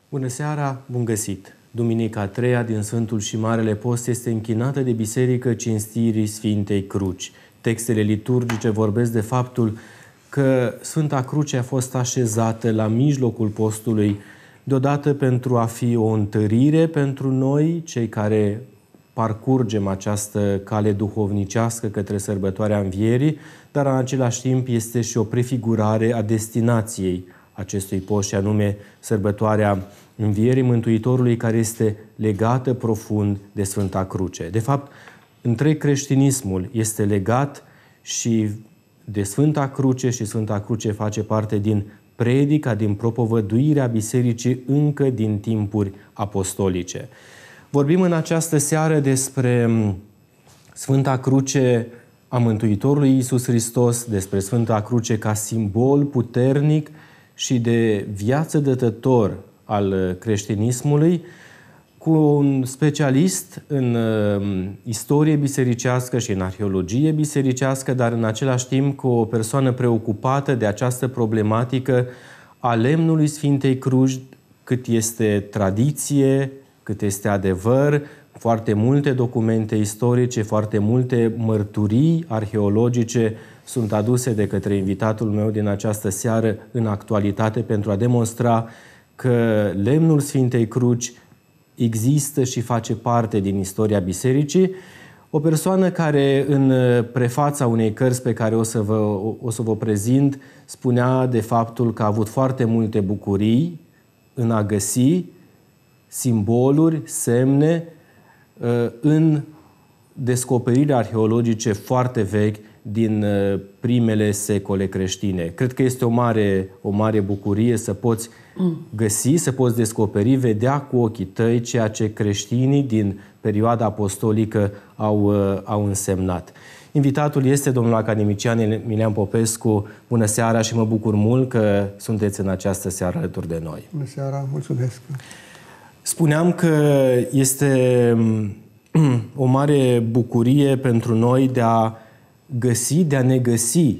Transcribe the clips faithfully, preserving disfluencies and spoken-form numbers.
Bună seara, bun găsit! Duminica a treia din Sfântul și Marele Post este închinată de Biserică cinstirii Sfintei Cruci. Textele liturgice vorbesc de faptul că Sfânta Cruce a fost așezată la mijlocul postului, deodată pentru a fi o întărire pentru noi, cei care parcurgem această cale duhovnicească către sărbătoarea Învierii, dar în același timp este și o prefigurare a destinației acestui post, și anume sărbătoarea Învierii Mântuitorului, care este legată profund de Sfânta Cruce. De fapt, întreg creștinismul este legat și de Sfânta Cruce, și Sfânta Cruce face parte din predica, din propovăduirea Bisericii încă din timpuri apostolice. Vorbim în această seară despre Sfânta Cruce a Mântuitorului Iisus Hristos, despre Sfânta Cruce ca simbol puternic și de viață dătător al creștinismului, cu un specialist în istorie bisericească și în arheologie bisericească, dar în același timp cu o persoană preocupată de această problematică a lemnului Sfintei Cruci, cât este tradiție, cât este adevăr, foarte multe documente istorice, foarte multe mărturii arheologice sunt aduse de către invitatul meu din această seară în actualitate pentru a demonstra că lemnul Sfintei Cruci există și face parte din istoria Bisericii. O persoană care în prefața unei cărți pe care o să vă, o să vă prezint spunea de faptul că a avut foarte multe bucurii în a găsi simboluri, semne în descoperiri arheologice foarte vechi din primele secole creștine. Cred că este o mare, o mare bucurie să poți găsi, să poți descoperi, vedea cu ochii tăi ceea ce creștinii din perioada apostolică au, au însemnat. Invitatul este domnul academician Emilian Popescu. Bună seara și mă bucur mult că sunteți în această seară alături de noi. Bună seara, mulțumesc! Spuneam că este o mare bucurie pentru noi de a găsi, de a ne găsi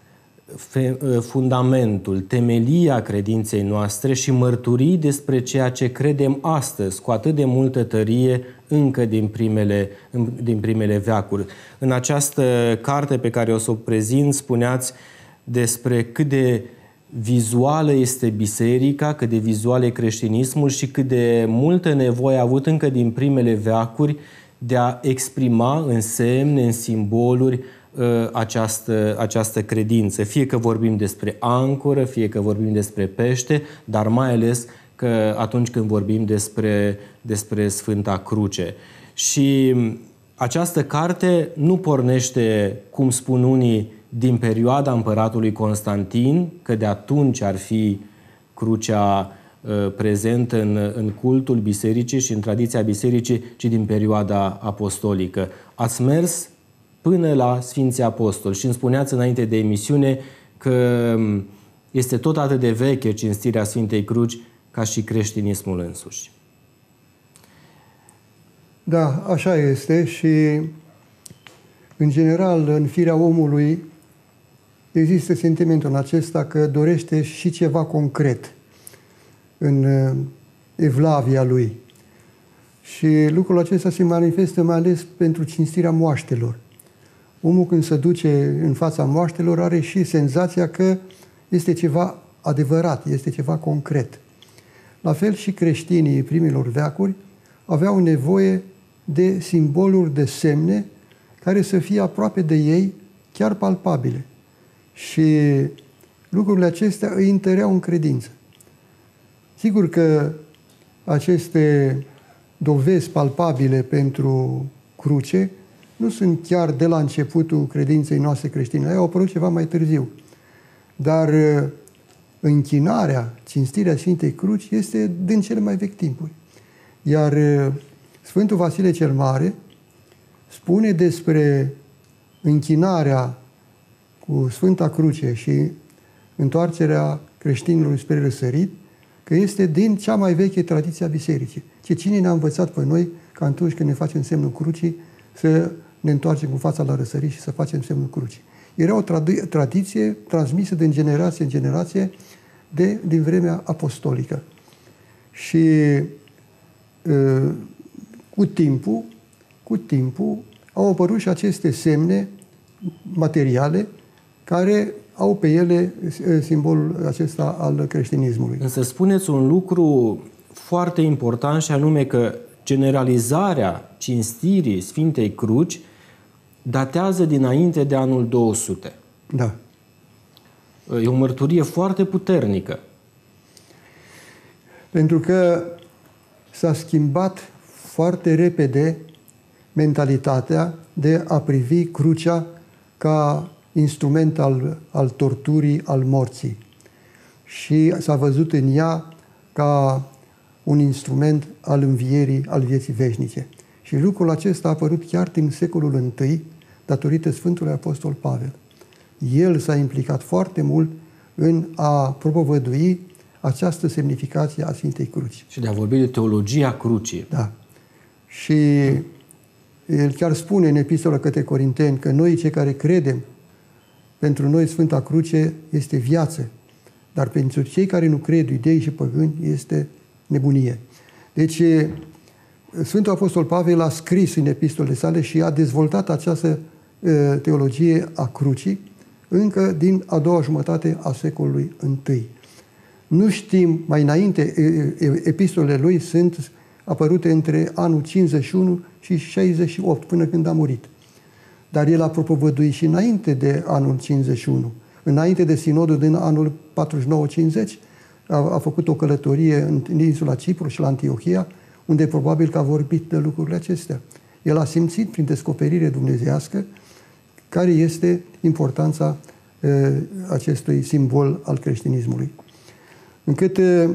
fundamentul, temelia credinței noastre și mărturii despre ceea ce credem astăzi, cu atât de multă tărie, încă din primele, din primele veacuri. În această carte pe care o să o prezint, spuneați despre cât de vizuală este biserica, cât de vizual e creștinismul și cât de multă nevoie a avut încă din primele veacuri de a exprima în semne, în simboluri, această, această credință. Fie că vorbim despre ancoră, fie că vorbim despre pește, dar mai ales că atunci când vorbim despre, despre Sfânta Cruce. Și această carte nu pornește, cum spun unii, din perioada împăratului Constantin, că de atunci ar fi crucea prezentă în, în cultul bisericii și în tradiția bisericii, ci din perioada apostolică. Ați mers până la Sfinții Apostoli și îmi spuneați înainte de emisiune că este tot atât de veche cinstirea Sfintei Cruci ca și creștinismul însuși. Da, așa este și în general în firea omului există sentimentul acesta că dorește și ceva concret în evlavia lui. Și lucrul acesta se manifestă mai ales pentru cinstirea moaștelor. Omul când se duce în fața moaștelor are și senzația că este ceva adevărat, este ceva concret. La fel și creștinii primilor veacuri aveau nevoie de simboluri, de semne care să fie aproape de ei, chiar palpabile. Și lucrurile acestea îi întăreau în credință. Sigur că aceste dovezi palpabile pentru cruce nu sunt chiar de la începutul credinței noastre creștine. Ei au apărut ceva mai târziu. Dar închinarea, cinstirea Sfintei Cruci este din cele mai vechi timpuri. Iar Sfântul Vasile cel Mare spune despre închinarea cu Sfânta Cruce și întoarcerea creștinilor spre răsărit, că este din cea mai veche tradiție a bisericii. Ce cine ne-a învățat pe noi că atunci când ne facem semnul crucii să ne întoarcem cu fața la răsărit și să facem semnul crucii. Era o trad- tradiție transmisă din generație în generație de, din vremea apostolică. Și cu timpul, cu timpul au apărut și aceste semne materiale care au pe ele simbolul acesta al creștinismului. Însă spuneți un lucru foarte important și anume că generalizarea cinstirii Sfintei Cruci datează dinainte de anul două sute. Da. E o mărturie foarte puternică. Pentru că s-a schimbat foarte repede mentalitatea de a privi crucea ca instrument al, al torturii, al morții. Și s-a văzut în ea ca un instrument al învierii, al vieții veșnice. Și lucrul acesta a apărut chiar din secolul întâi, datorită Sfântului Apostol Pavel. El s-a implicat foarte mult în a propovădui această semnificație a Sfintei Cruci. Și de a vorbi de teologia crucii. Da. Și el chiar spune în epistola către Corinteni că noi, cei care credem, pentru noi Sfânta Cruce este viață, dar pentru cei care nu cred, iudei și păgâni, este nebunie. Deci, Sfântul Apostol Pavel a scris în epistolele sale și a dezvoltat această teologie a crucii încă din a doua jumătate a secolului întâi. Nu știm, mai înainte, epistolele lui sunt apărute între anul cincizeci și unu și șaizeci și opt, până când a murit. Dar el a propovăduit și înainte de anul cincizeci și unu. Înainte de sinodul din anul patruzeci și nouă cincizeci, a, a făcut o călătorie în, în insula Cipru și la Antiohia, unde probabil că a vorbit de lucrurile acestea. El a simțit prin descoperire dumnezeiască care este importanța uh, acestui simbol al creștinismului. Încât uh,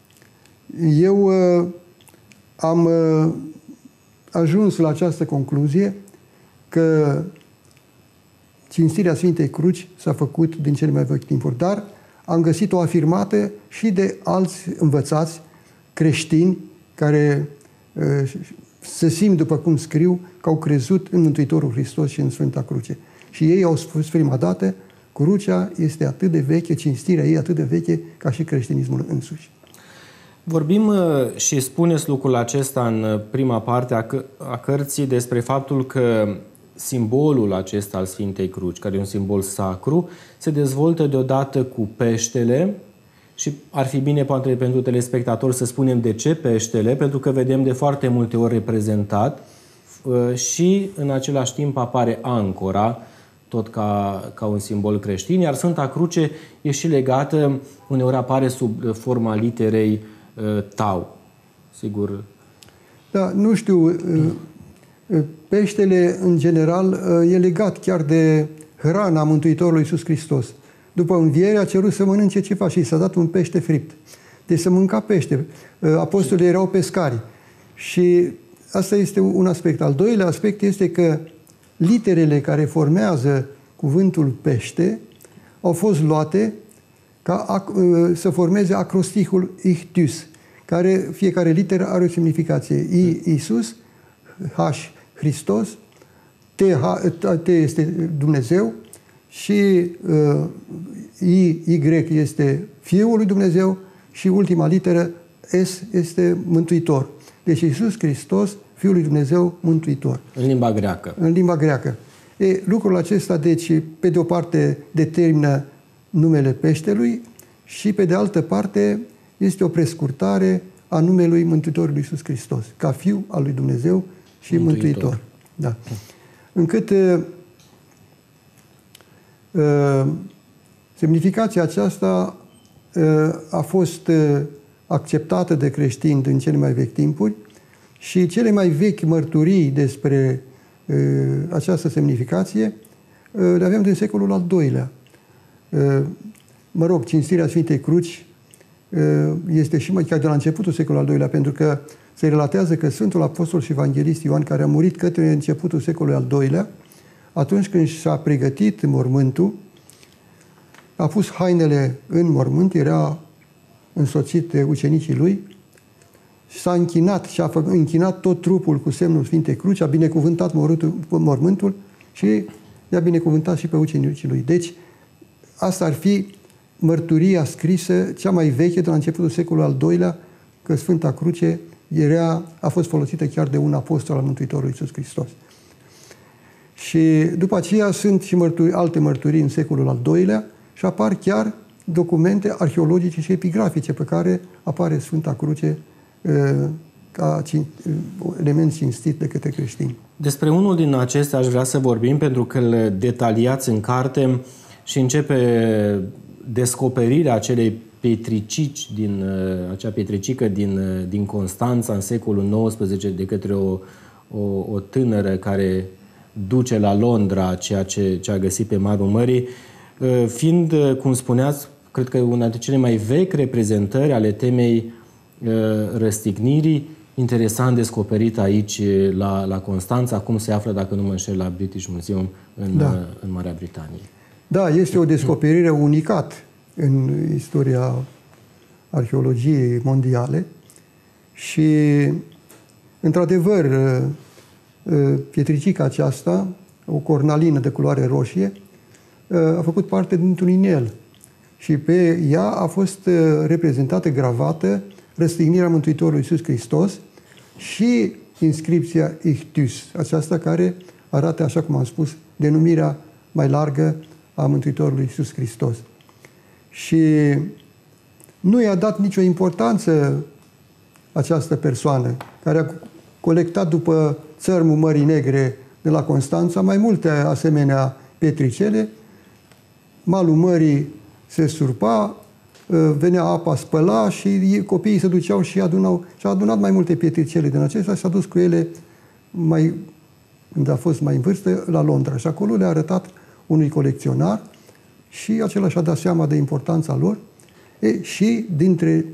eu uh, am uh, ajuns la această concluzie că cinstirea Sfintei Cruci s-a făcut din cele mai vechi timpuri, dar am găsit-o afirmată și de alți învățați creștini care uh, se simt, după cum scriu, că au crezut în Mântuitorul Hristos și în Sfânta Cruce. Și ei au spus prima dată, crucea este atât de veche, cinstirea ei atât de veche ca și creștinismul însuși. Vorbim și spuneți lucrul acesta în prima parte a, că, a cărții despre faptul că simbolul acesta al Sfintei Cruci, care e un simbol sacru, se dezvoltă deodată cu peștele și ar fi bine poate pentru telespectatori să spunem de ce peștele, pentru că vedem de foarte multe ori reprezentat și în același timp apare ancora, tot ca, ca un simbol creștin, iar Sfânta Cruce e și legată, uneori apare sub forma literei tau. Sigur. Da, nu știu, peștele în general e legat chiar de hrana Mântuitorului Iisus Hristos. După înviere a cerut să mănânce ceva și s-a dat un pește fript. Deci să mânca pește. Apostolii erau pescari. Și asta este un aspect. Al doilea aspect este că literele care formează cuvântul pește au fost luate ca să formeze acrostihul Ichthys, care fiecare literă are o semnificație. I, Iisus, H, Hristos, T, H, T este Dumnezeu și uh, I, Y este Fiul lui Dumnezeu și ultima literă S este Mântuitor. Deci Iisus Hristos, Fiul lui Dumnezeu, Mântuitor. În limba greacă. În limba greacă. E, lucrul acesta, deci, pe de o parte, determină numele peștelui și, pe de altă parte, este o prescurtare a numelui Mântuitorului Iisus Hristos, ca Fiu al lui Dumnezeu și Mântuitor. Mântuitor. Da. Încât uh, uh, semnificația aceasta uh, a fost uh, acceptată de creștini în cele mai vechi timpuri și cele mai vechi mărturii despre uh, această semnificație uh, le avem din secolul al doilea. Uh, mă rog, cinstirea Sfintei Cruci uh, este și mai chiar de la începutul secolului al doilea, pentru că se relatează că Sfântul Apostol și Evanghelist Ioan, care a murit către începutul secolului al doilea, atunci când și-a pregătit mormântul, a pus hainele în mormânt, era însoțit de ucenicii lui, s-a închinat și a făcut, închinat tot trupul cu semnul Sfintei Cruci, a binecuvântat mormântul și i-a binecuvântat și pe ucenicii lui. Deci, asta ar fi mărturia scrisă, cea mai veche de la începutul secolului al doilea, că Sfânta Cruce era, a fost folosită chiar de un apostol al Mântuitorului Iisus Hristos. Și după aceea sunt și mărturi, alte mărturii în secolul al doilea și apar chiar documente arheologice și epigrafice pe care apare Sfânta Cruce ca element cinstit de către creștini. Despre unul din acestea aș vrea să vorbim pentru că îl detaliați în carte și începe descoperirea acelei pietricici din, acea pietricică din, din Constanța în secolul nouăsprezece de către o, o, o tânără care duce la Londra ceea ce, ce a găsit pe malul mării, fiind, cum spuneați, cred că una dintre cele mai vechi reprezentări ale temei răstignirii, interesant descoperit aici la, la Constanța, acum se află, dacă nu mă înșel, la British Museum în, da. în Marea Britanie. Da, este o descoperire unicat în istoria arheologiei mondiale și, într-adevăr, pietricica aceasta, o cornalină de culoare roșie, a făcut parte dintr-un inel și pe ea a fost reprezentată, gravată, răstignirea Mântuitorului Iisus Hristos și inscripția Ichthys, aceasta care arată, așa cum am spus, denumirea mai largă a Mântuitorului Iisus Hristos. Și nu i-a dat nicio importanță această persoană, care a colectat după țărmul Mării Negre de la Constanța mai multe asemenea pietricele. Malul mării se surpa, venea apa, spăla și copiii se duceau și adunau. Și a adunat mai multe pietricele din acestea și s-a dus cu ele, mai, când a fost mai în vârstă, la Londra. Și acolo le-a arătat unui colecționar și acela și-a dat seama de importanța lor. E, și dintre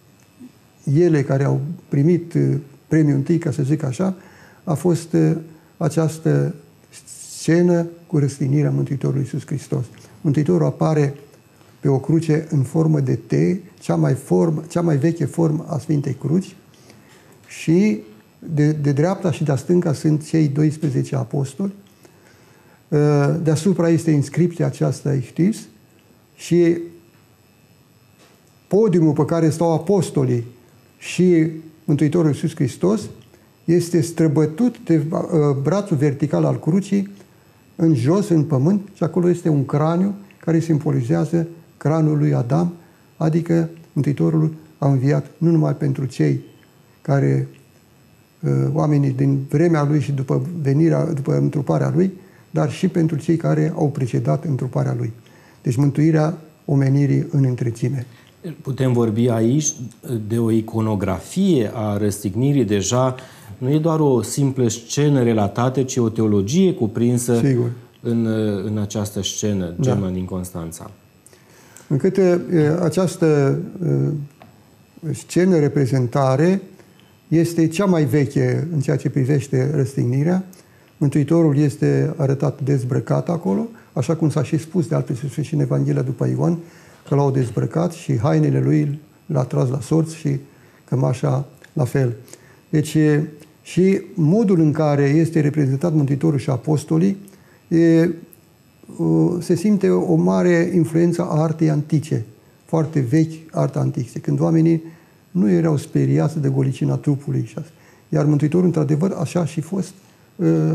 ele care au primit premiul întâi, ca să zic așa, a fost această scenă cu răstignirea Mântuitorului Iisus Hristos. Mântuitorul apare pe o cruce în formă de T, cea mai, formă, cea mai veche formă a Sfintei Cruci, și de, de dreapta și de stânga sunt cei doisprezece apostoli. Deasupra este inscripția aceasta Ichthys și podiumul pe care stau apostolii și Mântuitorul Iisus Hristos este străbătut de brațul vertical al crucii în jos, în pământ, și acolo este un craniu care simbolizează craniul lui Adam, adică Mântuitorul a înviat nu numai pentru cei care, oamenii din vremea lui și după venirea, după întruparea lui, dar și pentru cei care au precedat întruparea lui. Deci mântuirea omenirii în întregime. Putem vorbi aici de o iconografie a răstignirii, deja nu e doar o simplă scenă relatată, ci o teologie cuprinsă în, în această scenă, Gemma, da, din Constanța. Încât această scenă reprezentare este cea mai veche în ceea ce privește răstignirea. Mântuitorul este arătat dezbrăcat acolo, așa cum s-a și spus de altfel și în Evanghelia după Ioan, că l-au dezbrăcat și hainele lui l-a tras la sorți și cămașa la fel. Deci și modul în care este reprezentat Mântuitorul și apostolii, e, se simte o mare influență a artei antice, foarte vechi arta antică, când oamenii nu erau speriați de golicina trupului. Iar Mântuitorul, într-adevăr, așa și fost uh, uh,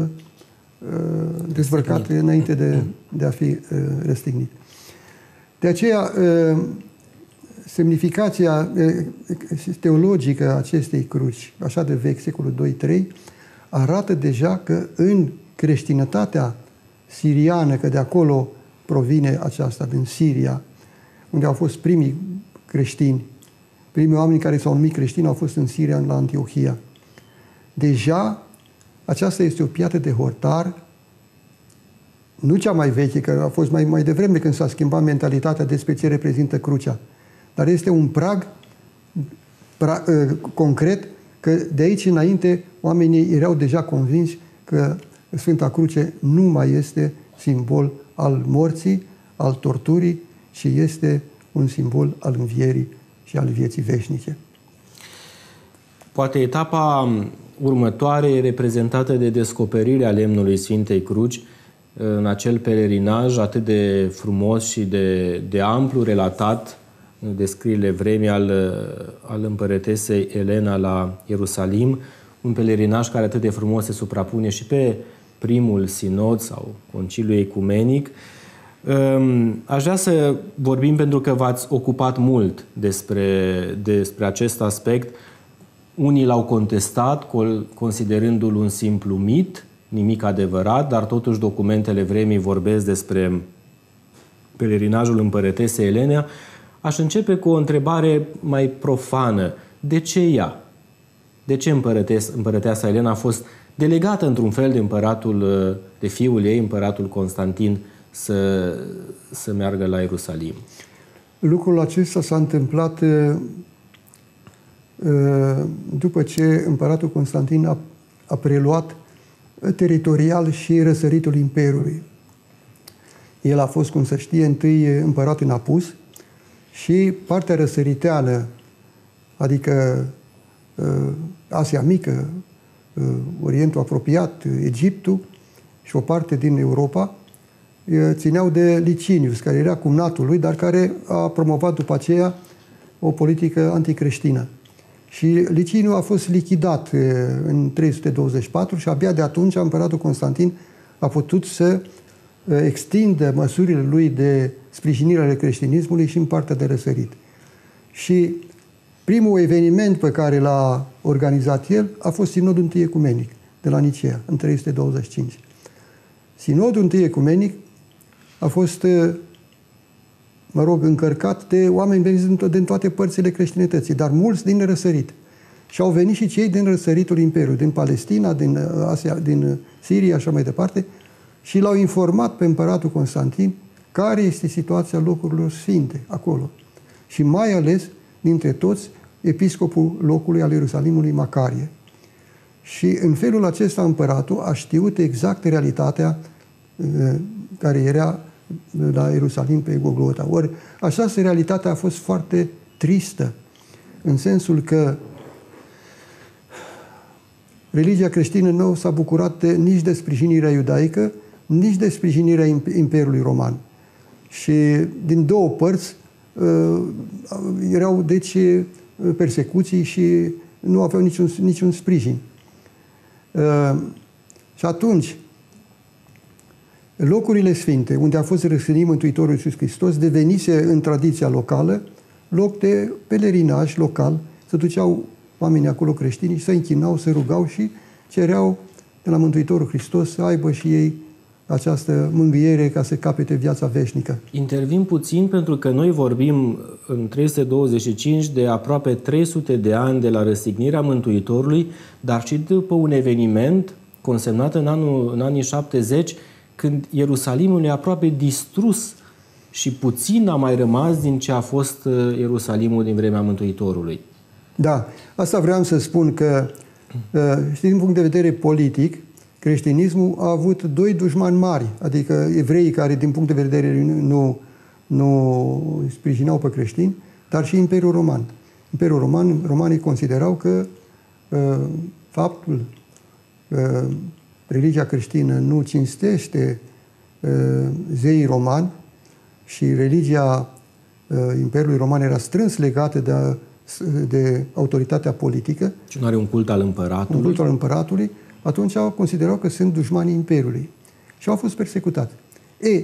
dezbrăcat înainte de, de a fi uh, răstignit. De aceea, uh, semnificația uh, teologică a acestei cruci, așa de vechi, secolul doi trei, arată deja că în creștinătatea siriană, că de acolo provine aceasta, din Siria, unde au fost primii creștini, primii oameni care s-au numit creștini au fost în Siria, la Antiohia. Deja, aceasta este o piatră de hortar, nu cea mai veche, că a fost mai, mai devreme când s-a schimbat mentalitatea despre ce reprezintă crucea, dar este un prag pra, concret că de aici înainte oamenii erau deja convinși că Sfânta Cruce nu mai este simbol al morții, al torturii, ci este un simbol al învierii și al vieții veșnice. Poate etapa următoare e reprezentată de descoperirea lemnului Sfintei Cruci în acel pelerinaj atât de frumos și de, de amplu relatat descrierile vremii al, al împărătesei Elena la Ierusalim, un pelerinaj care atât de frumos se suprapune și pe primul sinod sau conciliu ecumenic. Aș vrea să vorbim, pentru că v-ați ocupat mult despre, despre acest aspect. Unii l-au contestat, considerându-l un simplu mit, nimic adevărat, dar totuși documentele vremii vorbesc despre pelerinajul împărătesei Elena. Aș începe cu o întrebare mai profană. De ce ea? De ce împărăteasa Elena a fost delegată într-un fel de împăratul, de fiul ei, împăratul Constantin, să, să meargă la Ierusalim? Lucrul acesta s-a întâmplat după ce împăratul Constantin a, a preluat teritorial și răsăritul Imperiului. El a fost, cum se știe, întâi împărat în Apus și partea răsăriteană, adică Asia Mică, Orientul apropiat, Egiptul și o parte din Europa, țineau de Licinius, care era cumnatul lui, dar care a promovat după aceea o politică anticreștină. Și Liciniu a fost lichidat în trei sute douăzeci și patru și abia de atunci împăratul Constantin a putut să extindă măsurile lui de sprijinire ale creștinismului și în partea de răsărit. Și primul eveniment pe care l-a organizat el a fost Sinodul Întâi Ecumenic de la Nicea, în trei sute douăzeci și cinci. Sinodul Întâi Ecumenic a fost, mă rog, încărcat de oameni veniți din toate părțile creștinătății, dar mulți din răsărit. Și au venit și cei din răsăritul Imperiului, din Palestina, din Asia, din Siria, așa mai departe, și l-au informat pe împăratul Constantin care este situația locurilor sfinte acolo. Și mai ales, dintre toți, episcopul locului al Ierusalimului, Macarie. Și în felul acesta împăratul a știut exact realitatea care era la Ierusalim pe Golgota. Ori această realitate a fost foarte tristă, în sensul că religia creștină nu s-a bucurat de, nici de sprijinirea iudaică, nici de sprijinirea Imperiului Roman. Și din două părți uh, erau, deci, persecuții și nu aveau niciun, niciun sprijin. Uh, și atunci, locurile sfinte, unde a fost răstignit Mântuitorul Iisus Hristos, devenise în tradiția locală loc de pelerinaj local. Se duceau oamenii acolo creștini, se închinau, se rugau și cereau de la Mântuitorul Hristos să aibă și ei această mângâiere ca să capete viața veșnică. Intervin puțin pentru că noi vorbim în trei sute douăzeci și cinci de aproape trei sute de ani de la răstignirea Mântuitorului, dar și după un eveniment consemnat în, anul, în anii șaptezeci, când Ierusalimul e aproape distrus și puțin a mai rămas din ce a fost Ierusalimul din vremea Mântuitorului. Da, asta vreau să spun că, știi, din punct de vedere politic, creștinismul a avut doi dușmani mari, adică evreii care, din punct de vedere, nu, nu sprijinau pe creștini, dar și Imperiul Roman. Imperiul Roman, romanii considerau că uh, faptul că uh, religia creștină nu cinstește uh, zeii romani și religia uh, Imperiului Roman era strâns legată de, de autoritatea politică. Și nu are un cult al împăratului. Un cult al împăratului. Atunci au considerat că sunt dușmanii Imperiului și au fost persecutați. E,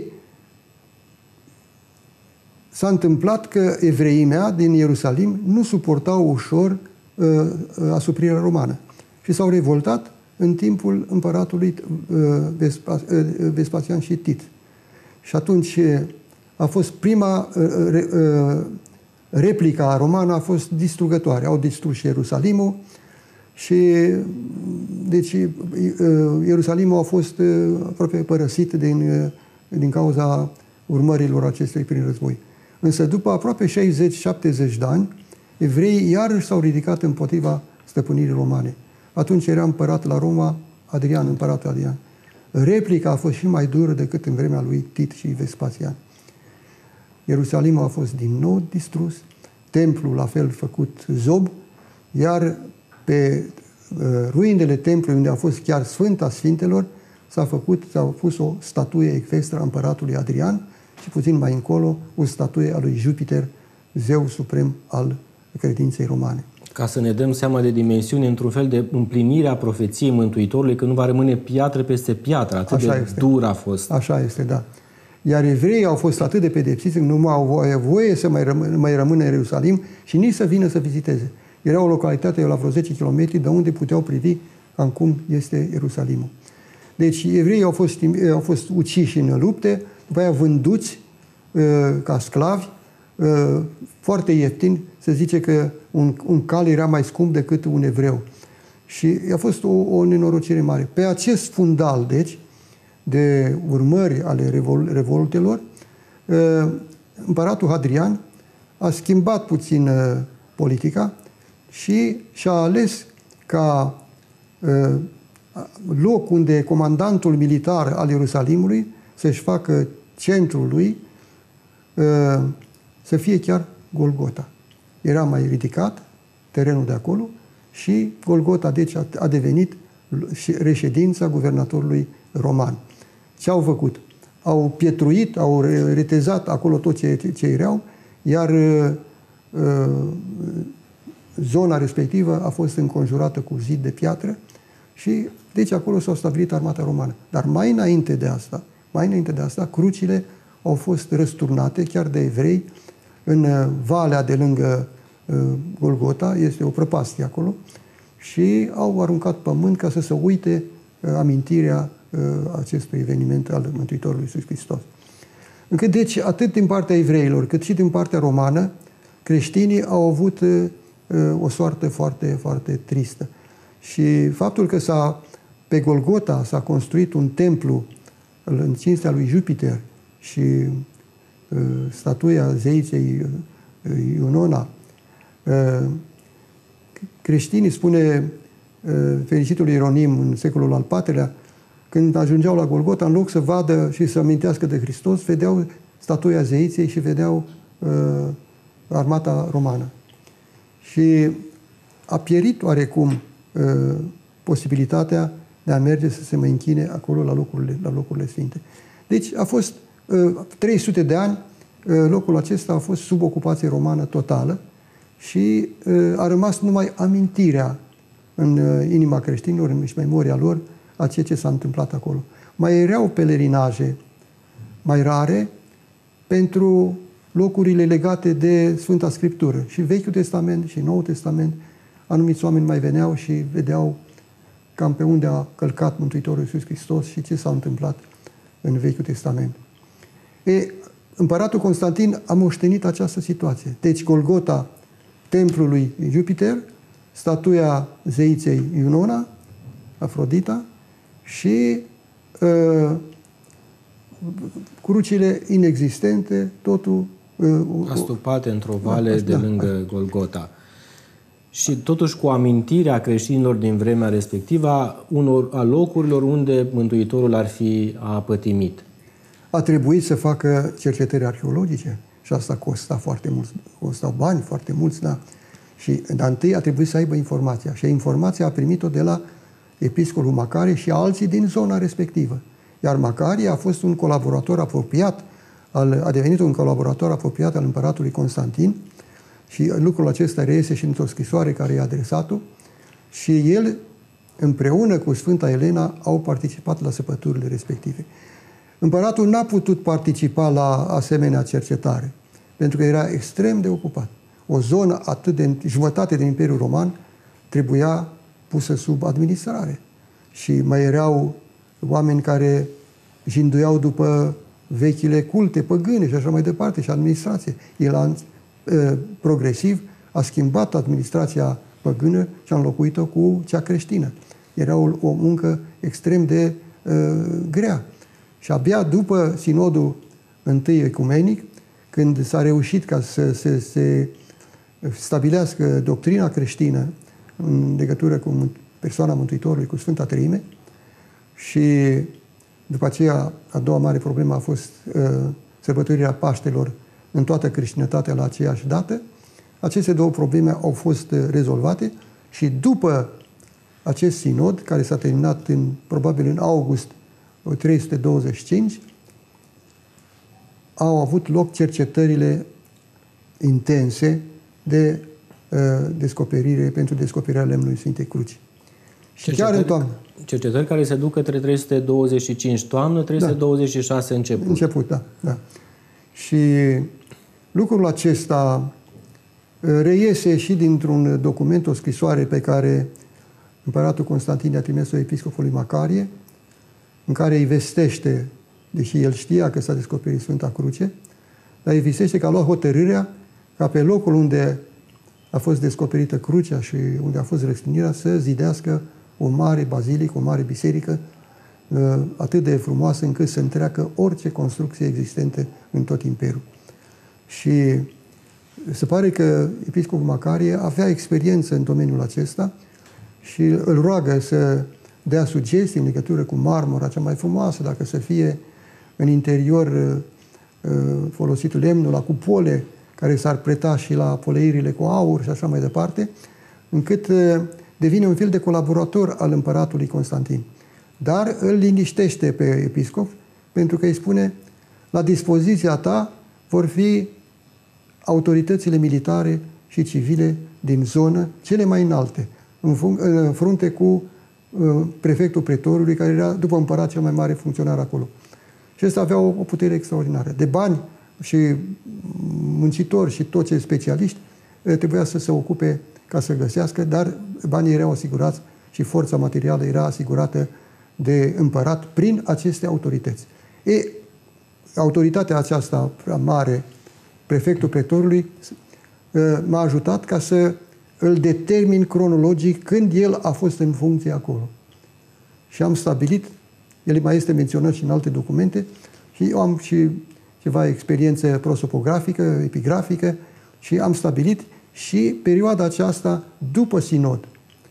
s-a întâmplat că evreimea din Ierusalim nu suportau ușor uh, asuprirea romană și s-au revoltat în timpul împăratului uh, Vespa, uh, Vespasian și Tit. Și atunci a fost prima uh, uh, replica romană a fost distrugătoare. Au distrus Ierusalimul și deci Ierusalimul a fost aproape părăsit din, din cauza urmărilor acestui prin război. Însă după aproape șaizeci șaptezeci de ani, evreii iarăși s-au ridicat împotriva stăpânirii romane. Atunci era împărat la Roma Adrian, împăratul Adrian. Replica a fost și mai dură decât în vremea lui Tit și Vespasian. Ierusalimul a fost din nou distrus, templul la fel făcut zob, iar pe uh, ruinele templului, unde a fost chiar Sfânta Sfintelor, s-a făcut, s-a pus o statuie ecvestră a împăratului Adrian și puțin mai încolo o statuie a lui Jupiter zeu suprem al credinței romane. Ca să ne dăm seama de dimensiune, într-un fel de împlinire a profeției Mântuitorului, că nu va rămâne piatră peste piatră, atât Așa de este. dur a fost. Așa este, da. Iar evreii au fost atât de pedepsiți că nu mai au voie, voie să mai, rămân, mai rămână în Ierusalim și nici să vină să viziteze. Era o localitate la vreo zece kilometri de unde puteau privi cam cum este Ierusalimul. Deci evreii au fost, au fost uciși în lupte, după aia vânduți uh, ca sclavi, uh, foarte ieftini. Se zice că un, un cal era mai scump decât un evreu. Și a fost o, o nenorocire mare. Pe acest fundal, deci, de urmări ale revol, revoltelor, uh, împăratul Hadrian a schimbat puțin uh, politica și și-a ales ca uh, loc unde comandantul militar al Ierusalimului să-și facă centrul lui uh, să fie chiar Golgota. Era mai ridicat terenul de acolo și Golgota deci a, a devenit reședința guvernatorului roman. Ce au făcut? Au pietruit, au retezat acolo tot ce, ce erau, iar uh, zona respectivă a fost înconjurată cu zid de piatră și deci acolo s-a stabilit armata romană. Dar mai înainte de asta, mai înainte de asta, crucile au fost răsturnate chiar de evrei în valea de lângă uh, Golgota, este o prăpastie acolo, și au aruncat pământ ca să se uite uh, amintirea uh, acestui eveniment al Mântuitorului Iisus Hristos. Încât, deci, atât din partea evreilor, cât și din partea romană, creștinii au avut uh, o soartă foarte, foarte tristă. Și faptul că s-a, pe Golgota s-a construit un templu în cinstea lui Jupiter și uh, statuia zeiței uh, Iunona, uh, creștinii, spune uh, fericitul Ieronim în secolul al patrulea, când ajungeau la Golgota, în loc să vadă și să amintească de Hristos, vedeau statuia zeiței și vedeau uh, armata romană. Și a pierit oarecum uh, posibilitatea de a merge să se mai închine acolo la locurile, la locurile sfinte. Deci a fost uh, trei sute de ani, uh, locul acesta a fost sub ocupație romană totală și uh, a rămas numai amintirea în uh, inima creștinilor, în memoria lor, a ceea ce s-a întâmplat acolo. Mai erau pelerinaje mai rare pentru locurile legate de Sfânta Scriptură. Și Vechiul Testament și Noul Testament, anumiți oameni mai veneau și vedeau cam pe unde a călcat Mântuitorul Iisus Hristos și ce s-a întâmplat în Vechiul Testament. E, împăratul Constantin a moștenit această situație. Deci Golgota, templul lui Jupiter, statuia zeiței Iunona, Afrodita, și uh, crucile inexistente, totul uh, astupate într-o vale da, de lângă da. Golgota. Și totuși cu amintirea creștinilor din vremea respectivă a, unor, a locurilor unde Mântuitorul ar fi a pătimit. A trebuit să facă cercetări arheologice și asta costa foarte mult, costau bani foarte mulți, da. Și dar întâi a trebuit să aibă informația și informația a primit-o de la episcopul Macarie și alții din zona respectivă. Iar Macarie a fost un colaborator apropiat, al, a devenit un colaborator apropiat al împăratului Constantin și lucrul acesta reiese și într-o scrisoare care i-a adresat-o și el, împreună cu Sfânta Elena, au participat la săpăturile respective. Împăratul n-a putut participa la asemenea cercetare, pentru că era extrem de ocupat. O zonă atât de jumătate din Imperiul Roman trebuia pusă sub administrare. Și mai erau oameni care jinduiau după vechile culte păgâne și așa mai departe, și administrație. El a, progresiv a schimbat administrația păgână și a înlocuit-o cu cea creștină. Era o, o muncă extrem de uh, grea. Și abia după sinodul întâi ecumenic, când s-a reușit ca să se, se stabilească doctrina creștină în legătură cu persoana Mântuitorului, cu Sfânta Treime, și după aceea a doua mare problemă a fost uh, sărbătorirea Paștelor în toată creștinătatea la aceeași dată. Aceste două probleme au fost uh, rezolvate și după acest sinod, care s-a terminat în, probabil în august trei sute douăzeci și cinci, au avut loc cercetările intense de uh, descoperire, pentru descoperirea lemnului Sfintei Cruci. Și chiar în toamnă. Cercetări care se duc către trei sute douăzeci și cinci toamnă, trei sute douăzeci și șase da. început. Început, da, da. Și lucrul acesta reiese și dintr-un document, o scrisoare pe care împăratul Constantin a trimis-o episcopului Macarie, în care îi vestește, deși el știa că s-a descoperit Sfânta Cruce, dar îi vestește că a luat hotărârea ca pe locul unde a fost descoperită crucea și unde a fost răstignirea să zidească o mare bazilică, o mare biserică atât de frumoasă încât să întreacă orice construcție existentă în tot imperiul. Și se pare că episcopul Macarie avea experiență în domeniul acesta și îl roagă să dea sugestii în legătură cu marmura cea mai frumoasă, dacă să fie în interior folosit lemnul la cupole, care s-ar preta și la poleirile cu aur și așa mai departe, încât devine un fel de colaborator al împăratului Constantin. Dar îl liniștește pe episcop, pentru că îi spune: la dispoziția ta vor fi autoritățile militare și civile din zonă, cele mai înalte, în frunte cu prefectul pretorului, care era, după împărat, cel mai mare funcționar acolo. Și ăsta avea o, o putere extraordinară. De bani și muncitori și toți specialiști trebuia să se ocupe ca să găsească, dar banii erau asigurați și forța materială era asigurată de împărat prin aceste autorități. E, autoritatea aceasta mare, prefectul pretorului, m-a ajutat ca să îl determin cronologic când el a fost în funcție acolo. Și am stabilit, el mai este menționat și în alte documente, și eu am și ceva experiență prosopografică, epigrafică, și am stabilit și perioada aceasta după sinod,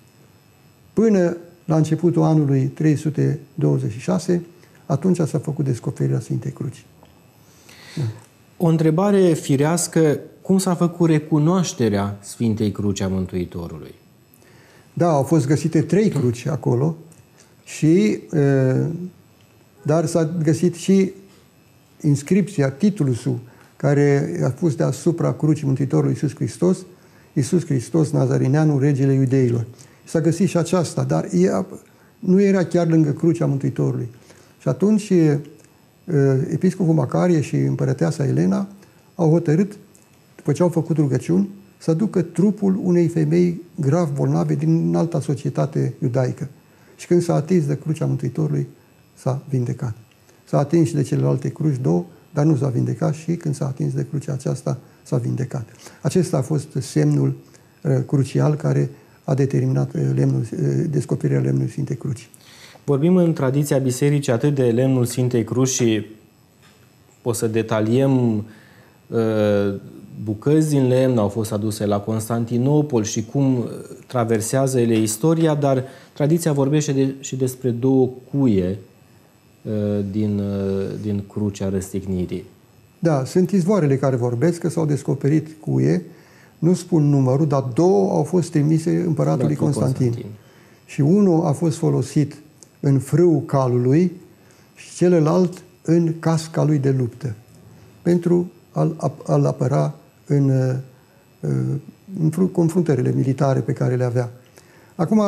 până la începutul anului trei sute douăzeci și șase, atunci s-a făcut descoperirea Sfintei Cruci. Da. O întrebare firească: cum s-a făcut recunoașterea Sfintei Cruci a Mântuitorului? Da, au fost găsite trei cruci acolo, și, dar s-a găsit și inscripția, titlusul care a fost deasupra crucii Mântuitorului Iisus Hristos, Iisus Hristos, Nazarineanul, regele iudeilor. S-a găsit și aceasta, dar ea nu era chiar lângă crucea Mântuitorului. Și atunci episcopul Macarie și împărăteasa Elena au hotărât, după ce au făcut rugăciuni, să ducă trupul unei femei grav bolnave din alta societate iudaică. Și când s-a atins de crucea Mântuitorului, s-a vindecat. S-a atins și de celelalte cruci două, dar nu s-a vindecat, și când s-a atins de crucea aceasta, s-a vindecat. Acesta a fost semnul uh, crucial care a determinat uh, lemnul, uh, descoperirea lemnului Sfintei Cruci. Vorbim în tradiția bisericii atât de lemnul Sfintei Cruci și o să detaliem uh, bucăți din lemn au fost aduse la Constantinopol și cum traversează ele istoria, dar tradiția vorbește de, și despre două cuie uh, din, uh, din crucea răstignirii. Da, sunt izvoarele care vorbesc că s-au descoperit cuie, nu spun numărul, dar două au fost trimise împăratului Constantin. Constantin. Și unul a fost folosit în frâul calului și celălalt în casca lui de luptă, pentru a-l, a-l apăra în, în confruntările militare pe care le avea. Acum,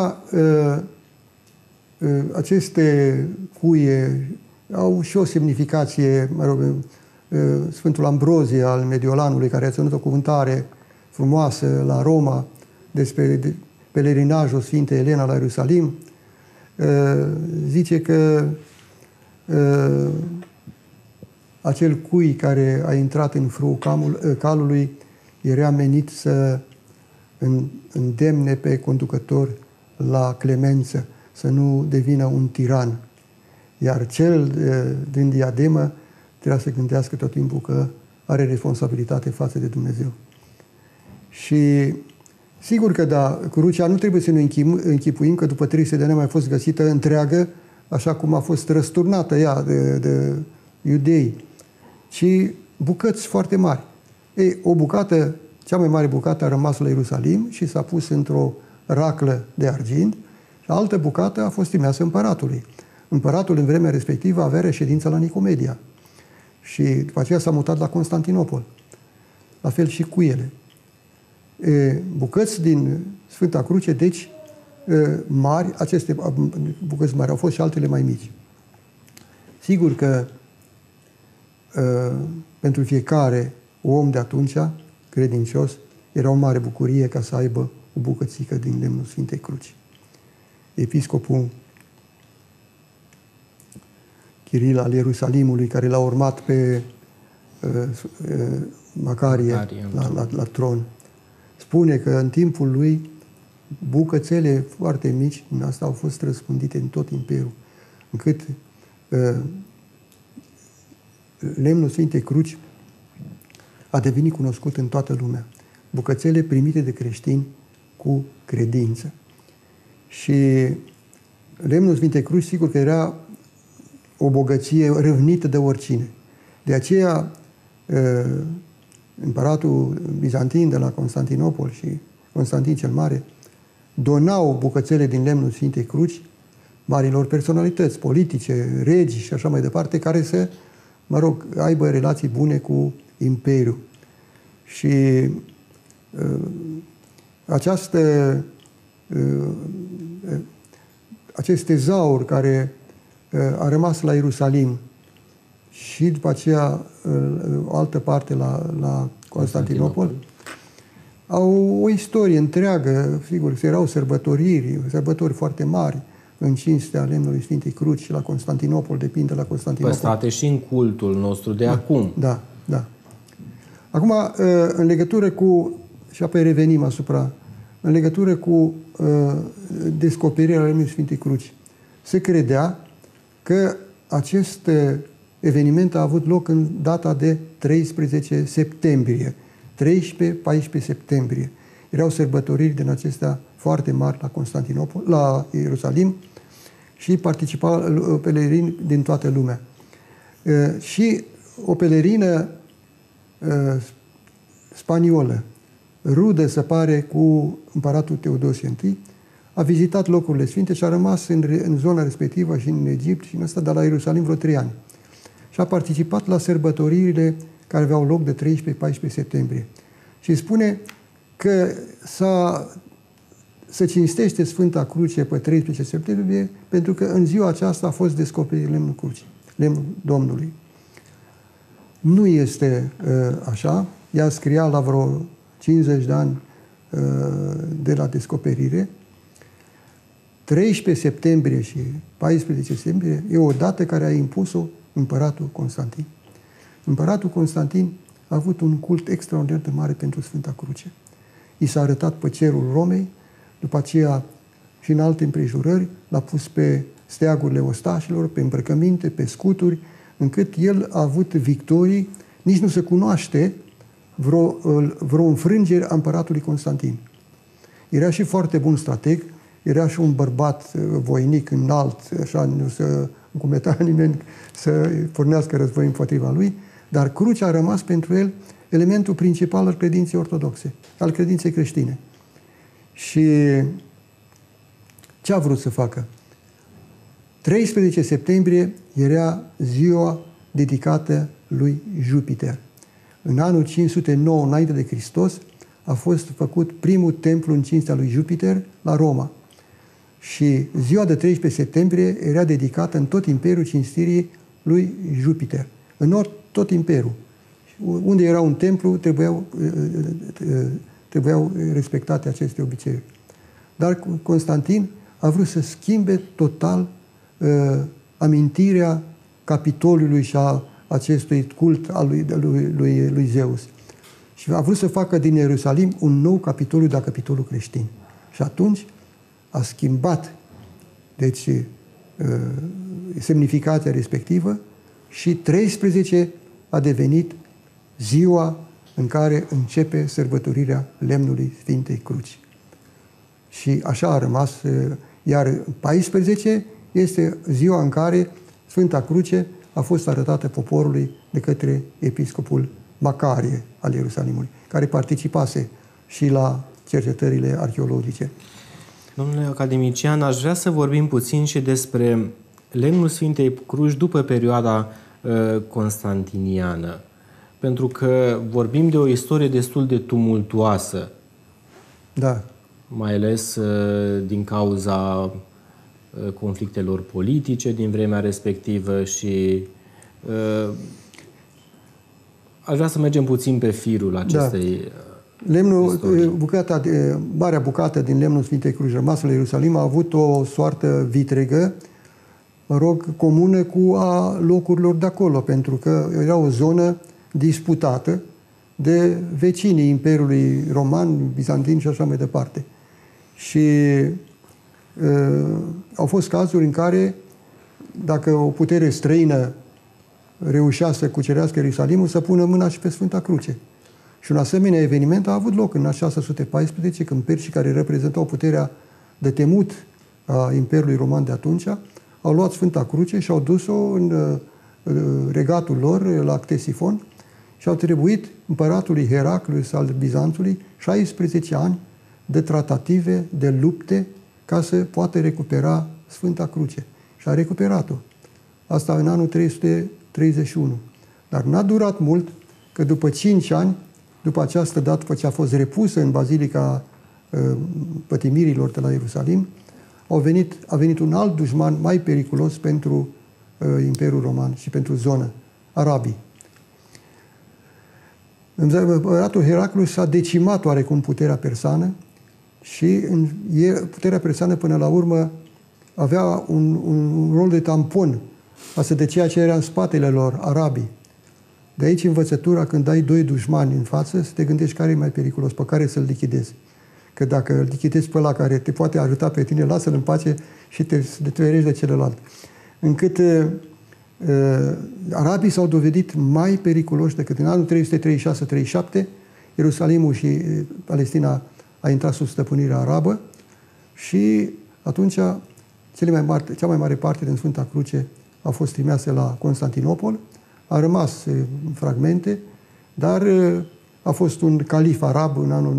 aceste cuie au și o semnificație, mă rog, Sfântul Ambrozie al Mediolanului, care a ținut o cuvântare frumoasă la Roma despre pelerinajul Sfintei Elena la Ierusalim, zice că acel cui care a intrat în frâul calului era menit să îndemne pe conducător la clemență, să nu devină un tiran. Iar cel din diademă trebuia să gândească tot timpul că are responsabilitate față de Dumnezeu. Și sigur că da, crucea nu trebuie să ne închipuim că după trei sute de ani a mai fost găsită întreagă, așa cum a fost răsturnată ea de, de iudei, ci bucăți foarte mari. Ei, o bucată, cea mai mare bucată a rămas la Ierusalim și s-a pus într-o raclă de argint, și altă bucată a fost trimisă împăratului. Împăratul în vremea respectivă avea reședința la Nicomedia și după aceea s-a mutat la Constantinopol. la fel și cuiele. Bucăți din Sfânta Cruce, deci mari, aceste bucăți mari, au fost și altele mai mici. Sigur că pentru fiecare om de atunci, credincios, era o mare bucurie ca să aibă o bucățică din lemnul Sfintei Cruci. Episcopul Chiril al Ierusalimului, care l-a urmat pe uh, uh, Macarie, Macarie la, la, la tron, spune că în timpul lui bucățele foarte mici din asta au fost răspândite în tot imperiul, încât uh, lemnul Sfintei Cruci a devenit cunoscut în toată lumea. Bucățele primite de creștini cu credință. Și lemnul Sfintei Cruci, sigur că era o bogăție râvnită de oricine. De aceea, împăratul bizantin de la Constantinopol și Constantin cel Mare donau bucățele din lemnul Sfintei Cruci marilor personalități politice, regi și așa mai departe, care să, mă rog, aibă relații bune cu imperiul. Și uh, această, uh, acest tezaur care uh, a rămas la Ierusalim și după aceea uh, o altă parte la, la Constantinopol, au o istorie întreagă, sigur, erau sărbătoriri, sărbători foarte mari în cinstea lemnului Sfintei Cruci și la Constantinopol, depinde la Constantinopol. Păstrate și în cultul nostru de da, acum. Da, da. Acum, în legătură cu, și apoi revenim asupra, în legătură cu uh, descoperirea lemnului Sfintei Cruci, se credea că acest eveniment a avut loc în data de treisprezece septembrie. treisprezece paisprezece septembrie. Erau sărbătoriri din acestea foarte mari la Constantinopol, la Ierusalim și participau pelerini din toată lumea. Uh, și o pelerină uh, spaniolă, rudă să pare cu împăratul Teodosie I, a vizitat locurile sfinte și a rămas în, în zona respectivă și în Egipt și în ăsta de la Ierusalim vreo trei ani. Și a participat la sărbătoririle care aveau loc de treisprezece paisprezece septembrie. Și spune că s-a, se cinstește Sfânta Cruce pe treisprezece septembrie pentru că în ziua aceasta a fost descoperit lemnul crucii, lemnul Domnului. Nu este uh, așa. Ea scria la vreo cincizeci de ani uh, de la descoperire. treisprezece septembrie și paisprezece septembrie e o dată care a impus-o împăratul Constantin. Împăratul Constantin a avut un cult extraordinar de mare pentru Sfânta Cruce. I s-a arătat pe cerul Romei, după aceea și în alte împrejurări, l-a pus pe steagurile ostașilor, pe îmbrăcăminte, pe scuturi, încât el a avut victorii, nici nu se cunoaște vreo, vreo înfrângere a împăratului Constantin. Era și foarte bun strateg, era și un bărbat voinic înalt, așa, nu se încumeta nimeni să pornească război împotriva lui, dar crucea a rămas pentru el elementul principal al credinței ortodoxe, al credinței creștine. Și ce a vrut să facă? treisprezece septembrie era ziua dedicată lui Jupiter. În anul cinci sute nouă înainte de Hristos a fost făcut primul templu în cinstea lui Jupiter la Roma. Și ziua de treisprezece septembrie era dedicată în tot imperiul cinstirii lui Jupiter. În tot imperiul. Unde era un templu, trebuiau, trebuiau respectate aceste obiceiuri. Dar Constantin a vrut să schimbe total uh, amintirea Capitoliului și a acestui cult al lui, lui, lui, lui Zeus. Și a vrut să facă din Ierusalim un nou Capitoliu, dar Capitolul creștin. Și atunci a schimbat deci, uh, semnificația respectivă și treisprezece a devenit ziua în care începe sărbătorirea lemnului Sfintei Cruci. Și așa a rămas, iar paisprezece este ziua în care Sfânta Cruce a fost arătată poporului de către episcopul Macarie al Ierusalimului, care participase și la cercetările arheologice. Domnule academician, aș vrea să vorbim puțin și despre lemnul Sfintei Cruci după perioada uh, constantiniană. pentru că vorbim de o istorie destul de tumultuoasă. Da. Mai ales din cauza conflictelor politice din vremea respectivă și aș vrea să mergem puțin pe firul acestei da. Lemnul, bucata de, marea bucată din lemnul Sfintei Cruci rămasă la Ierusalim a avut o soartă vitregă, mă rog, comună cu a locurilor de acolo, pentru că era o zonă disputată de vecinii Imperiului Roman, Bizantin și așa mai departe. Și uh, au fost cazuri în care, dacă o putere străină reușea să cucerească Ierusalimul, să pună mâna și pe Sfânta Cruce. Și un asemenea eveniment a avut loc în șase sute paisprezece, când persii, care reprezentau puterea de temut a Imperiului Roman de atunci, au luat Sfânta Cruce și au dus-o în uh, regatul lor, la Ctesifon, și au trebuit împăratului Heraclius al Bizanțului șaisprezece ani de tratative, de lupte, ca să poată recupera Sfânta Cruce. Și a recuperat-o. Asta în anul trei sute treizeci și unu. Dar n-a durat mult, că după cinci ani, după această dată, după ce a fost repusă în Bazilica uh, Pătimirilor de la Ierusalim, au venit, a venit un alt dușman mai periculos pentru uh, Imperiul Roman și pentru zonă, arabii. Împăratul Heraclius a decimat oarecum puterea persană și în, puterea persană până la urmă avea un, un rol de tampon față de ceea ce era în spatele lor, arabii. De aici învățătura, când ai doi dușmani în față, să te gândești care e mai periculos, pe care să-l lichidezi. Că dacă îl lichidezi pe ăla care te poate ajuta pe tine, lasă-l în pace și te deferești de celălalt. Încât uh, arabii s-au dovedit mai periculoși decât în anul trei sute treizeci și șase treizeci și șapte, Ierusalimul și Palestina a intrat sub stăpânirea arabă și atunci cele mai mari, cea mai mare parte din Sfânta Cruce a fost trimisă la Constantinopol, a rămas fragmente, dar a fost un calif arab în anul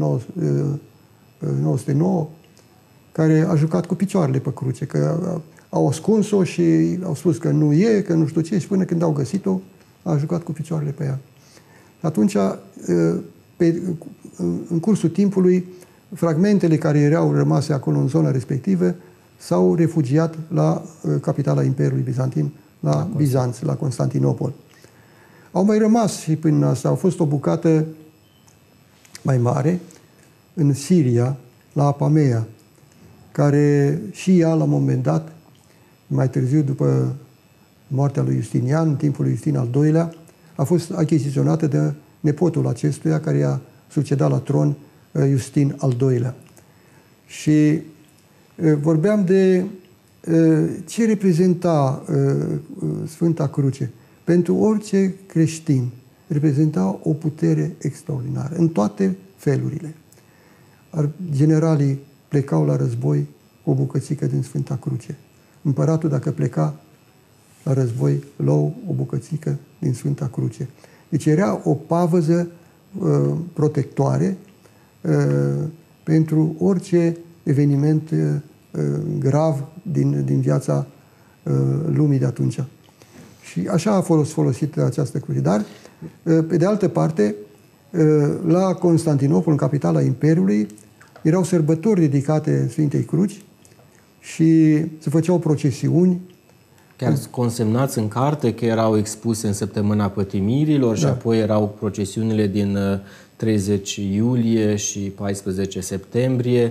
nouă sute nouă care a jucat cu picioarele pe cruce, că au ascuns-o și au spus că nu e, că nu știu ce, și până când au găsit-o, a jucat cu picioarele pe ea. Atunci, pe, în cursul timpului, fragmentele care erau rămase acolo în zona respectivă s-au refugiat la capitala Imperiului Bizantin, la, la Bizanț, la Constantinopol. Au mai rămas și până asta, au fost o bucată mai mare în Siria, la Apamea, care și ea, la un moment dat, mai târziu, după moartea lui Justinian, în timpul lui Justin al doilea, a fost achiziționată de nepotul acestuia, care i-a succedat la tron, Justin al doilea. Și vorbeam de ce reprezenta Sfânta Cruce. Pentru orice creștin reprezenta o putere extraordinară, în toate felurile. Generalii plecau la război cu o bucățică din Sfânta Cruce. Împăratul, dacă pleca la război, luau o bucățică din Sfânta Cruce. Deci era o pavăză uh, protectoare uh, pentru orice eveniment uh, grav din, din viața uh, lumii de atunci. Și așa a fost folosită această cruce. Dar, uh, pe de altă parte, uh, la Constantinopol, în capitala Imperiului, erau sărbători dedicate Sfintei Cruci și se făceau procesiuni. Chiar consemnați în carte că erau expuse în săptămâna pătimirilor, da, și apoi erau procesiunile din treizeci iulie și paisprezece septembrie,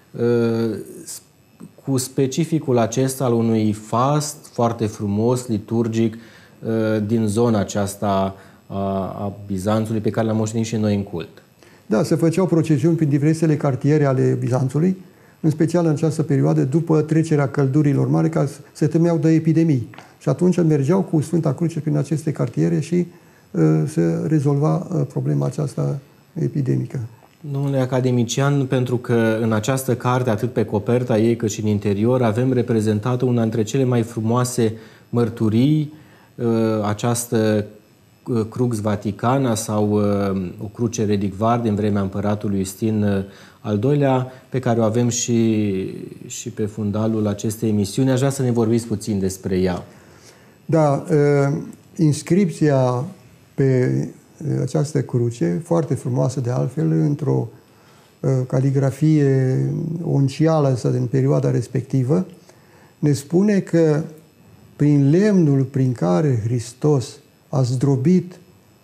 cu specificul acesta al unui fast foarte frumos, liturgic, din zona aceasta a Bizanțului, pe care l-am moștenit și noi în cult. Da, se făceau procesiuni prin diversele cartiere ale Bizanțului, în special în această perioadă, după trecerea căldurilor mari, ca se temeau de epidemii. Și atunci mergeau cu Sfânta Cruce prin aceste cartiere și uh, se rezolva uh, problema aceasta epidemică. Domnule academician, pentru că în această carte, atât pe coperta ei cât și în interior, avem reprezentată una dintre cele mai frumoase mărturii, uh, această Crux Vaticana sau uh, o cruce relicvar din vremea împăratului Justin uh, al doilea, pe care o avem și, și pe fundalul acestei emisiuni. Aș vrea să ne vorbiți puțin despre ea. Da, uh, inscripția pe această cruce, foarte frumoasă de altfel, într-o caligrafie oncială sau din perioada respectivă, ne spune că prin lemnul prin care Hristos a zdrobit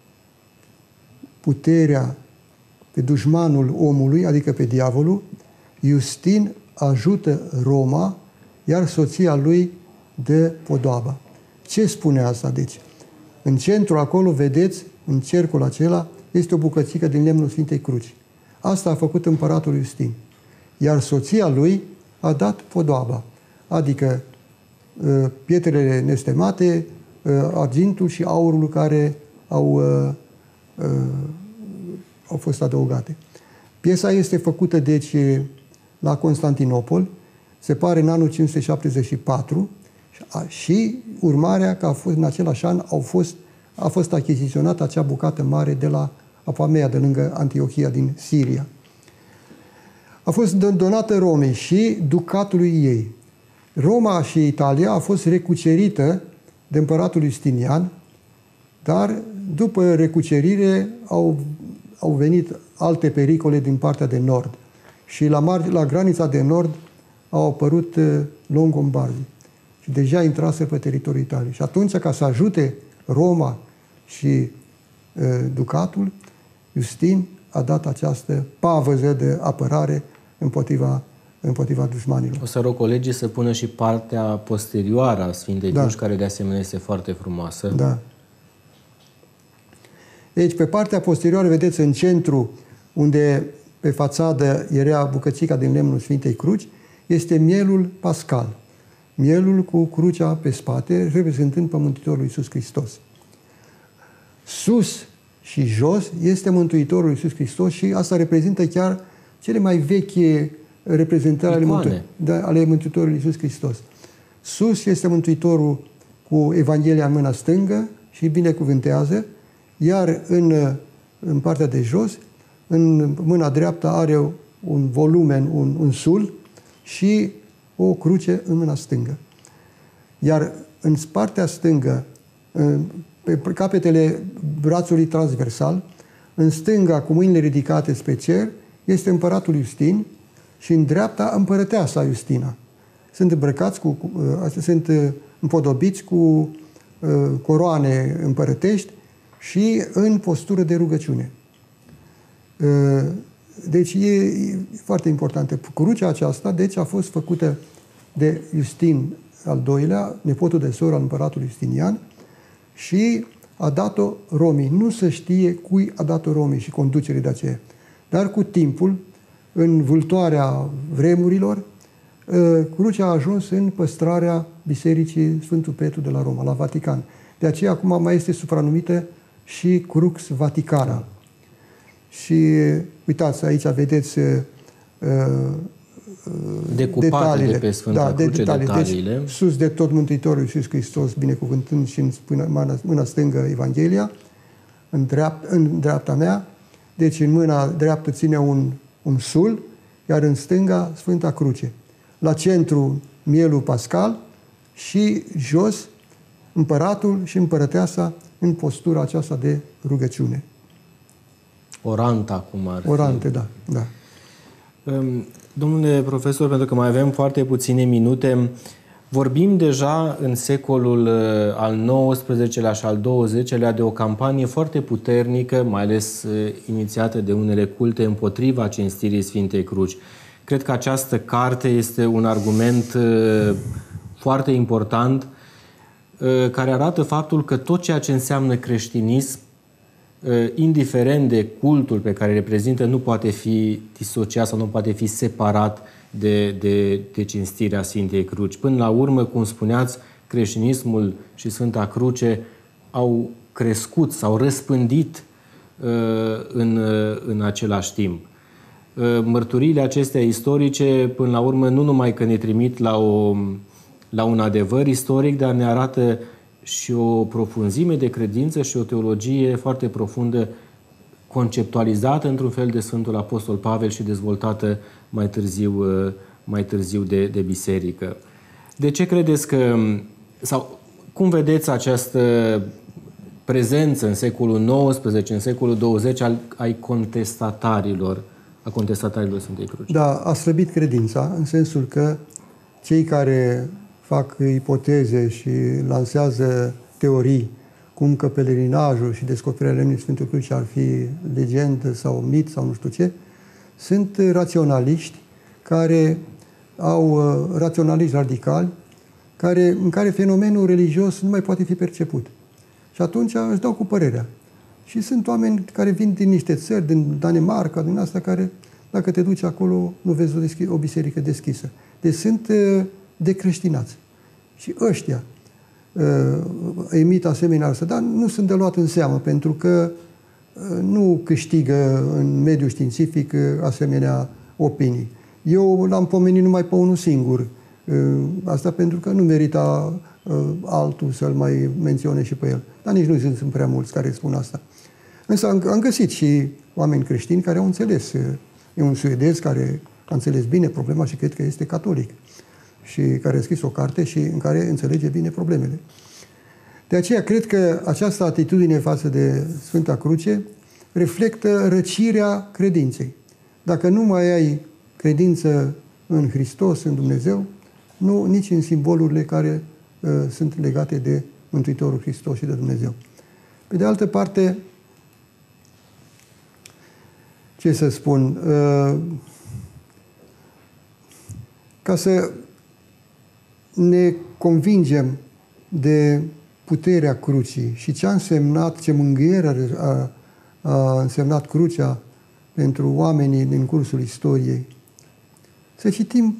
puterea pe dușmanul omului, adică pe diavolul, Iustin ajută Roma, iar soția lui dă podoaba. Ce spune asta? Deci, în centru acolo, vedeți, în cercul acela, este o bucățică din lemnul Sfintei Cruci. Asta a făcut împăratul Iustin. Iar soția lui a dat podoaba, adică pietrele nestemate, argintul și aurul care au, au fost adăugate. Piesa este făcută, deci, la Constantinopol, se pare în anul cinci sute șaptezeci și patru, și urmarea că a fost, în același an au fost, a fost achiziționată acea bucată mare de la Apamea, de lângă Antiohia din Siria. A fost donată Romei și ducatului ei. Roma și Italia a fost recucerită de împăratul Justinian, dar după recucerire au, au venit alte pericole din partea de nord. Și la, mar, la granița de nord au apărut uh, Longobardi. Și deja intrase pe teritoriul Italiei. Și atunci, ca să ajute Roma și uh, ducatul, Iustin a dat această pavăză de apărare împotriva, împotriva dușmanilor. O să rog colegii să pună și partea posterioară a Sfintei Cruci, da, care de asemenea este foarte frumoasă. Da. Deci, pe partea posterioară, vedeți, în centru, unde pe fațadă era bucățica din lemnul Sfintei Cruci, este mielul pascal. Mielul cu crucea pe spate, reprezentând pe Mântuitorul Iisus Hristos. Sus și jos este Mântuitorul Iisus Hristos și asta reprezintă chiar cele mai vechi reprezentări ale, Mântu da, ale Mântuitorului Iisus Hristos. Sus este Mântuitorul cu Evanghelia în mâna stângă și binecuvântează, iar în, în partea de jos, în mâna dreaptă, are un volumen, un, un sul și o cruce în mâna stângă. Iar în partea stângă, pe capetele brațului transversal, în stânga, cu mâinile ridicate spre cer, este împăratul Iustin și în dreapta împărăteasa Iustina. Sunt îmbrăcați cu, sunt împodobiți cu coroane împărătești și în postură de rugăciune. Deci e foarte importantă. Crucea aceasta, deci, a fost făcută de Iustin al doilea, nepotul de soră al împăratului Justinian, și a dat-o Romii. Nu se știe cui a dat-o Romii și conducerii de aceea. Dar cu timpul, în vâltoarea vremurilor, crucea a ajuns în păstrarea Bisericii Sfântul Petru de la Roma, la Vatican. De aceea acum mai este supranumită și Crux Vaticana. Și uitați, aici vedeți uh, decupate detaliile. De pe Sfânta da, Cruce, de detalii. detaliile. Deci, sus de tot Mântuitorul Iisus Hristos, binecuvântând și în mâna, mâna stângă Evanghelia, în, dreapta, în dreapta mea, deci în mâna dreaptă ține un, un sul, iar în stânga Sfânta Cruce. La centru mielul pascal și jos împăratul și împărăteasa în postura aceasta de rugăciune. Oranta, acum ar fi. Orante, da, da. Domnule profesor, pentru că mai avem foarte puține minute, vorbim deja în secolul al nouăsprezecelea și al douăzecelea de o campanie foarte puternică, mai ales inițiată de unele culte împotriva cinstirii Sfintei Cruci. Cred că această carte este un argument foarte important care arată faptul că tot ceea ce înseamnă creștinism, indiferent de cultul pe care reprezintă, nu poate fi disociat sau nu poate fi separat de, de, de cinstirea Sfintei Cruci. Până la urmă, cum spuneați, creștinismul și Sfânta Cruce au crescut, s-au răspândit uh, în, uh, în același timp. Uh, mărturiile acestea istorice, până la urmă, nu numai că ne trimit la, o, la un adevăr istoric, dar ne arată și o profunzime de credință și o teologie foarte profundă, conceptualizată într-un fel de Sfântul Apostol Pavel și dezvoltată mai târziu, mai târziu de, de biserică. De ce credeți că, sau cum vedeți această prezență în secolul nouăsprezece, în secolul douăzeci al, ai contestatarilor, a contestatarilor Sfintei Cruci. Da, a slăbit credința, în sensul că cei care fac ipoteze și lansează teorii cum că pelerinajul și descoperirea lemnului Sfântul Cruci ar fi legendă sau mit sau nu știu ce, sunt raționaliști care au uh, raționaliști radicali, care, în care fenomenul religios nu mai poate fi perceput. Și atunci își dau cu părerea. Și sunt oameni care vin din niște țări, din Danemarca, din asta, care, dacă te duci acolo, nu vezi o, deschi- o biserică deschisă. Deci sunt uh, decreștinați. Și ăștia uh, emit asemenea asta, dar nu sunt de luat în seamă, pentru că uh, nu câștigă în mediul științific uh, asemenea opinii. Eu l-am pomenit numai pe unul singur. Uh, asta pentru că nu merita uh, altul să-l mai menționez și pe el. Dar nici nu sunt prea mulți care spun asta. Însă am, am găsit și oameni creștini care au înțeles. E un suedez care a înțeles bine problema și cred că este catolic. Și care a scris o carte și în care înțelege bine problemele. De aceea cred că această atitudine față de Sfânta Cruce reflectă răcirea credinței. Dacă nu mai ai credință în Hristos, în Dumnezeu, nu nici în simbolurile care uh, sunt legate de Mântuitorul Hristos și de Dumnezeu. Pe de altă parte, ce să spun, uh, ca să ne convingem de puterea crucii și ce a însemnat, ce mângâiere a, a însemnat crucea pentru oamenii din cursul istoriei, să citim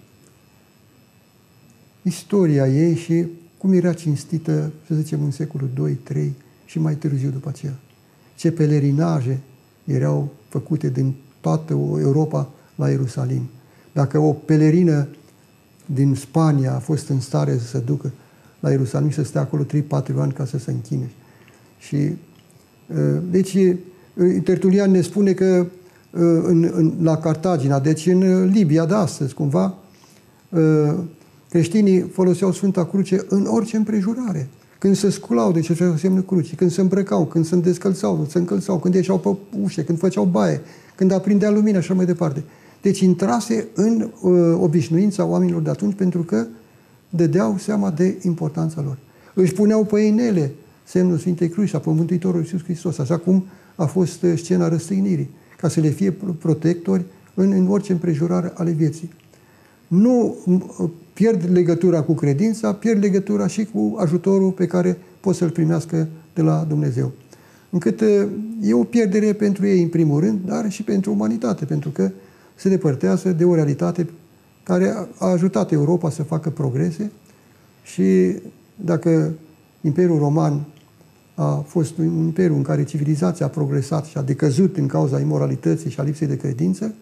istoria ei și cum era cinstită, să zicem, în secolul doi trei și mai târziu după aceea. Ce pelerinaje erau făcute din toată Europa la Ierusalim. Dacă o pelerină din Spania a fost în stare să se ducă la Ierusalim și să stea acolo trei patru ani ca să se închine. Și, deci, Tertulian ne spune că în, în, la Cartagina, deci în Libia de astăzi, cumva, creștinii foloseau Sfânta Cruce în orice împrejurare. Când se sculau, deci făceau semnul crucii, când se îmbrăcau, când se descălțau, se încălțau, când ieșeau pe ușe, când făceau baie, când aprindea lumina și așa mai departe. Deci intrase în uh, obișnuința oamenilor de atunci pentru că dădeau seama de importanța lor. Își puneau pe inele semnul Sfintei Cruci și a Mântuitorul Iisus Hristos, așa cum a fost scena răstignirii, ca să le fie protectori în, în orice împrejurare ale vieții. Nu pierd legătura cu credința, pierd legătura și cu ajutorul pe care pot să-l primească de la Dumnezeu. Încât e o pierdere pentru ei, în primul rând, dar și pentru umanitate, pentru că se depărtează de o realitate care a ajutat Europa să facă progrese și dacă Imperiul Roman a fost un imperiu în care civilizația a progresat și a decăzut din cauza imoralității și a lipsei de credință,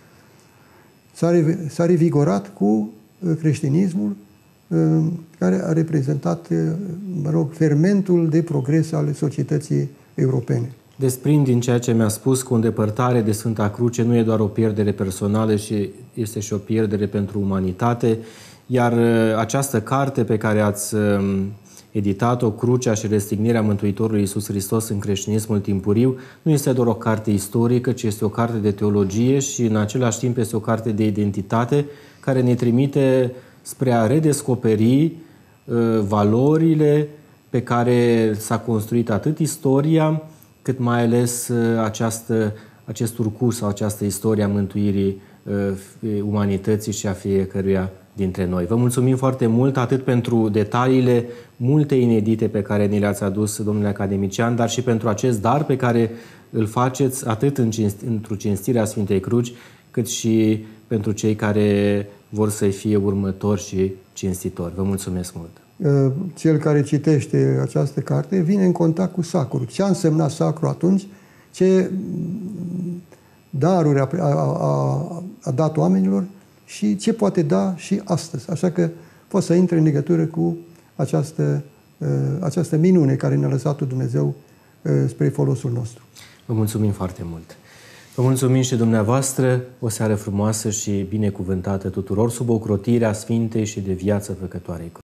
s-a revigorat cu creștinismul care a reprezentat, mă rog, fermentul de progres al societății europene. Desprind din ceea ce mi-a spus că o îndepărtare de Sfânta Cruce nu e doar o pierdere personală, și este și o pierdere pentru umanitate, iar această carte pe care ați editat-o, Crucea și răstignirea Mântuitorului Iisus Hristos în creștinismul timpuriu, nu este doar o carte istorică, ci este o carte de teologie și în același timp este o carte de identitate care ne trimite spre a redescoperi uh, valorile pe care s-a construit atât istoria, cât mai ales uh, această, acest urcurs sau această istorie a mântuirii uh, umanității și a fiecăruia dintre noi. Vă mulțumim foarte mult atât pentru detaliile multe inedite pe care ni le-ați adus, domnule academician, dar și pentru acest dar pe care îl faceți atât în cinst- într-o cinstire a Sfintei Cruci, cât și pentru cei care vor să fie următori și cinstitori. Vă mulțumesc mult! Cel care citește această carte vine în contact cu sacrul. Ce a însemnat sacru atunci? Ce daruri a, a, a dat oamenilor și ce poate da și astăzi. Așa că poți să intre în legătură cu această, această minune care ne-a lăsat Dumnezeu spre folosul nostru. Vă mulțumim foarte mult! Vă mulțumim și dumneavoastră, o seară frumoasă și binecuvântată tuturor sub ocrotirea Sfintei și de viață făcătoarei Cruci.